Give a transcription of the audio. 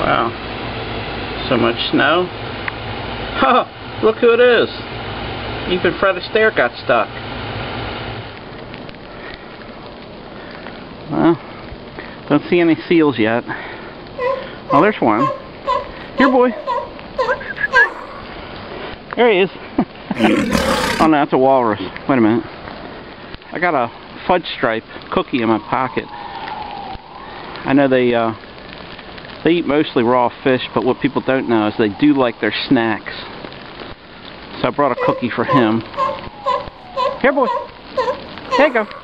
Wow. So much snow. Oh, look who it is. Even Fred Astaire got stuck. Well, don't see any seals yet. Oh, there's one. Here, boy. There he is. Oh, no, that's a walrus. Wait a minute. I got a fudge stripe cookie in my pocket. I know they eat mostly raw fish, but what people don't know is they do like their snacks. So I brought a cookie for him. Here, boy. There you go.